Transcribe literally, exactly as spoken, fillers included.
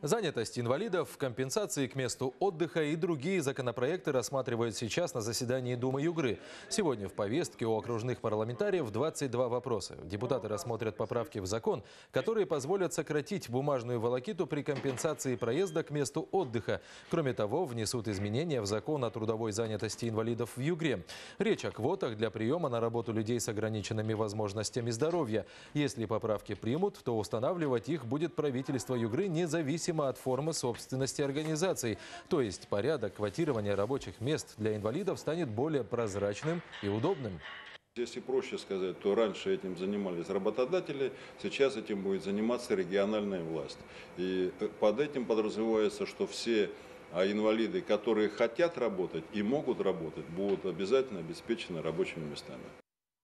Занятость инвалидов, компенсации к месту отдыха и другие законопроекты рассматривают сейчас на заседании Думы Югры. Сегодня в повестке у окружных парламентариев двадцать два вопроса. Депутаты рассмотрят поправки в закон, которые позволят сократить бумажную волокиту при компенсации проезда к месту отдыха. Кроме того, внесут изменения в закон о трудовой занятости инвалидов в Югре. Речь о квотах для приема на работу людей с ограниченными возможностями здоровья. Если поправки примут, то устанавливать их будет правительство Югры независимо от формы собственности организаций. То есть порядок квотирования рабочих мест для инвалидов станет более прозрачным и удобным. Если проще сказать, то раньше этим занимались работодатели, сейчас этим будет заниматься региональная власть. И под этим подразумевается, что все инвалиды, которые хотят работать и могут работать, будут обязательно обеспечены рабочими местами.